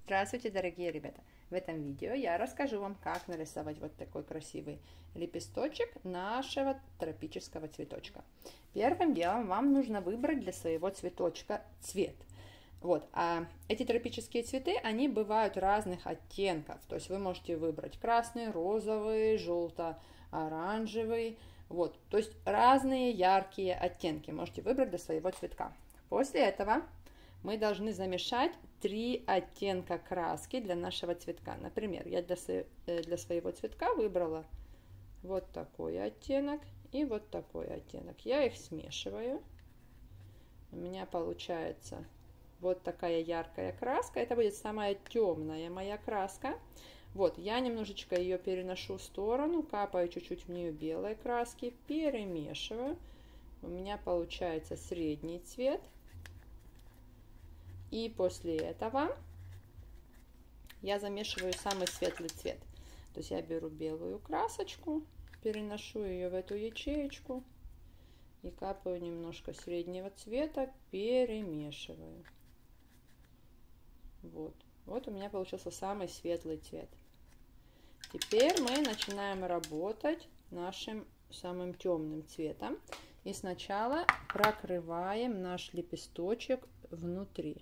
Здравствуйте, дорогие ребята! В этом видео я расскажу вам, как нарисовать вот такой красивый лепесточек нашего тропического цветочка. Первым делом вам нужно выбрать для своего цветочка цвет. А эти тропические цветы, они бывают разных оттенков. То есть вы можете выбрать красный, розовый, желто-оранжевый. То есть разные яркие оттенки можете выбрать для своего цветка. После этого мы должны замешать 3 оттенка краски для нашего цветка. Например, я для своего цветка выбрала вот такой оттенок и вот такой оттенок. Я их смешиваю. У меня получается вот такая яркая краска. Это будет самая темная моя краска. Я немножечко ее переношу в сторону, капаю чуть-чуть в нее белой краски, перемешиваю. У меня получается средний цвет. И после этого я замешиваю самый светлый цвет. То есть я беру белую красочку, переношу ее в эту ячеечку и капаю немножко среднего цвета, перемешиваю. Вот у меня получился самый светлый цвет. Теперь мы начинаем работать нашим самым темным цветом. И сначала прокрываем наш лепесточек внутри.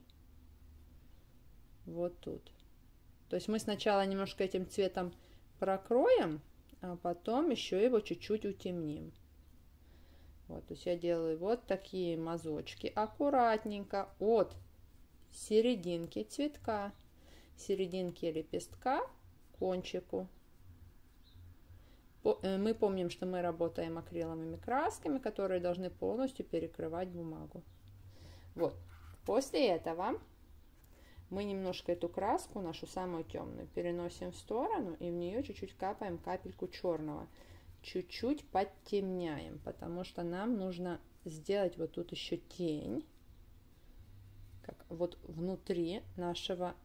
Вот тут. То есть мы сначала немножко этим цветом прокроем, а потом еще его чуть-чуть утемним. То есть я делаю вот такие мазочки аккуратненько от серединки цветка, серединки лепестка к кончику. Мы помним, что мы работаем акриловыми красками, которые должны полностью перекрывать бумагу. После этого мы немножко эту краску, нашу самую темную, переносим в сторону и в нее чуть-чуть капаем капельку черного. Чуть-чуть подтемняем, потому что нам нужно сделать вот тут еще тень, как вот внутри нашего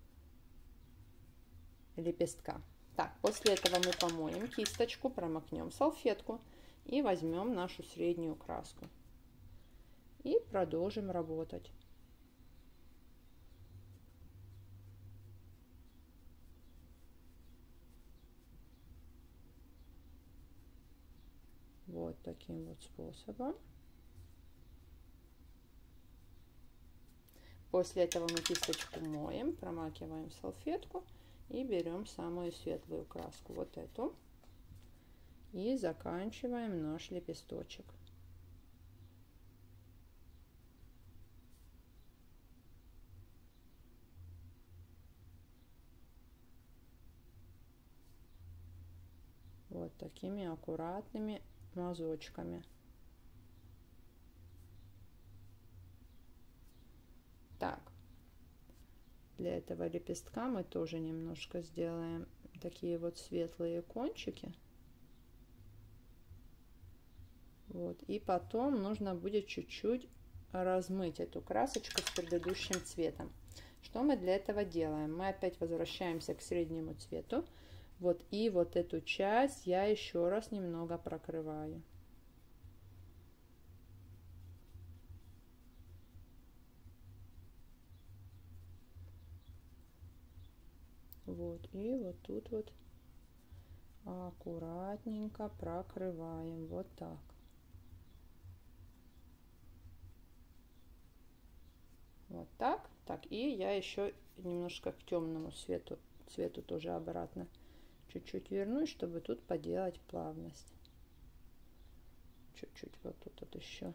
лепестка. После этого мы помоем кисточку, промокнем салфетку и возьмем нашу среднюю краску. И продолжим работать. Вот таким вот способом. После этого мы кисточку моем, промакиваем салфетку и берем самую светлую краску, вот эту, и заканчиваем наш лепесточек. Вот такими аккуратными мазочками. Для этого лепестка мы тоже немножко сделаем такие вот светлые кончики. И потом нужно будет чуть-чуть размыть эту красочку с предыдущим цветом. Что мы для этого делаем? Мы опять возвращаемся к среднему цвету. И вот эту часть я еще раз немного прокрываю. И вот тут вот аккуратненько прокрываем. Вот так. Так, и я еще немножко к темному цвету тоже обратно чуть-чуть вернусь, чтобы тут поделать плавность. Чуть-чуть вот тут вот еще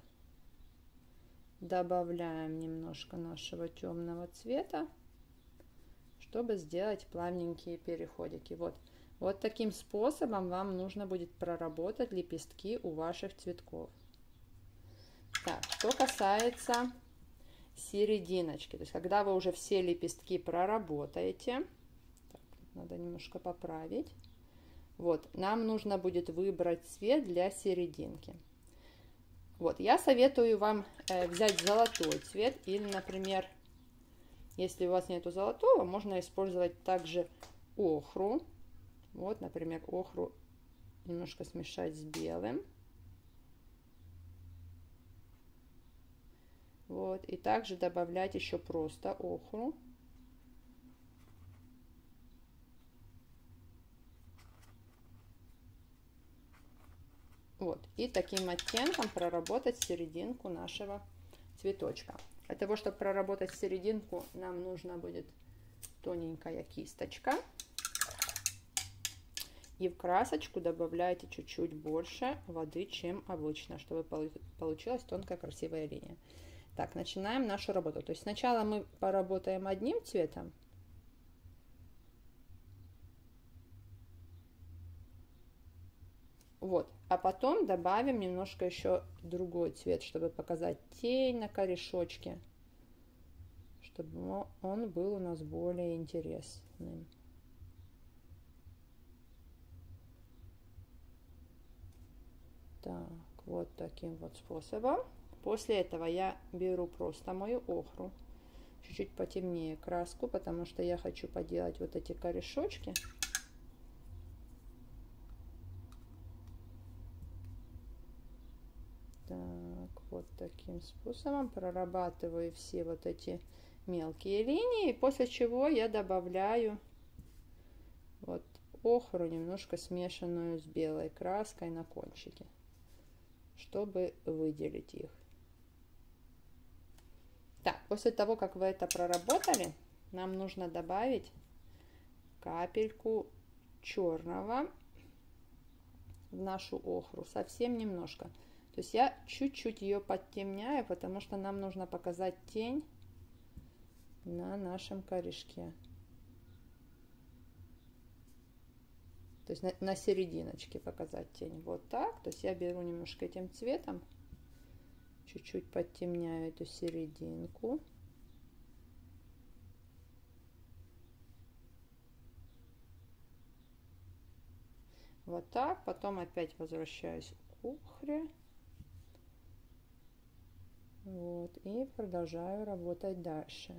добавляем немножко нашего темного цвета, чтобы сделать плавненькие переходики. Вот таким способом вам нужно будет проработать лепестки у ваших цветков. Что касается серединочки, то есть когда вы уже все лепестки проработаете, надо немножко поправить, нам нужно будет выбрать цвет для серединки. Я советую вам взять золотой цвет или, например, если у вас нету золотого, можно использовать также охру. Например, охру немножко смешать с белым. И также добавлять еще просто охру. Вот. И таким оттенком проработать серединку нашего цветочка. Для того, чтобы проработать серединку, нам нужна будет тоненькая кисточка. И в красочку добавляйте чуть-чуть больше воды, чем обычно, чтобы получилась тонкая красивая линия. Так, начинаем нашу работу. То есть сначала мы поработаем одним цветом. Вот, а потом добавим немножко еще другой цвет, чтобы показать тень на корешочке, чтобы он был у нас более интересным. Так, вот таким вот способом. После этого я беру просто мою охру, чуть-чуть потемнее краску, потому что я хочу поделать вот эти корешочки. Так, вот таким способом прорабатываю все вот эти мелкие линии, после чего я добавляю вот охру, немножко смешанную с белой краской на кончике, чтобы выделить их. Так, после того, как вы это проработали, нам нужно добавить капельку черного в нашу охру, совсем немножко. То есть я чуть-чуть ее подтемняю, потому что нам нужно показать тень на нашем корешке. То есть на серединочке показать тень. Вот так. То есть я беру немножко этим цветом, чуть-чуть подтемняю эту серединку. Вот так. Потом опять возвращаюсь к охре. Вот, и продолжаю работать дальше.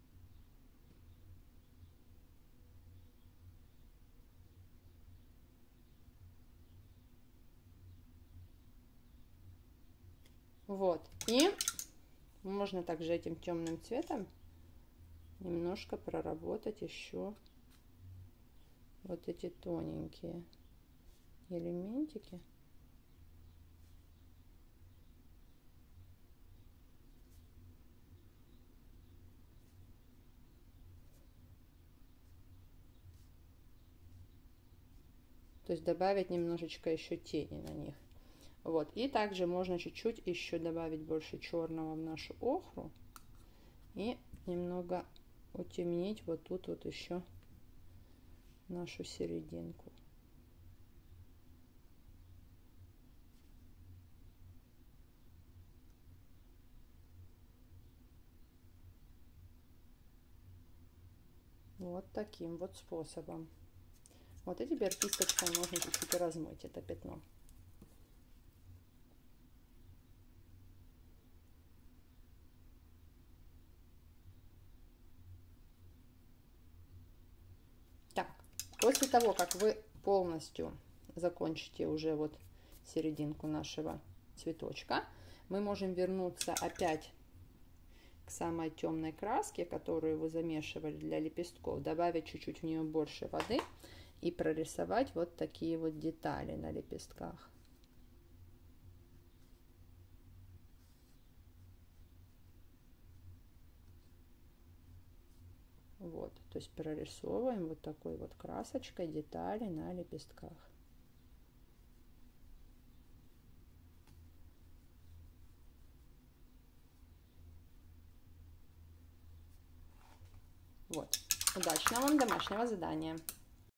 Вот, и можно также этим темным цветом немножко проработать еще вот эти тоненькие элементики. То есть добавить немножечко еще тени на них. Вот, и также можно чуть-чуть еще добавить больше черного в нашу охру и немного утемнить вот тут вот еще нашу серединку. Вот таким вот способом. Вот, и теперь кисточкой можно чуть-чуть размыть это пятно. Так, после того, как вы полностью закончите уже вот серединку нашего цветочка, мы можем вернуться опять к самой темной краске, которую вы замешивали для лепестков, добавить чуть-чуть в нее больше воды и прорисовать вот такие вот детали на лепестках. Вот, то есть прорисовываем вот такой вот красочкой детали на лепестках. Вот. Удачного вам домашнего задания!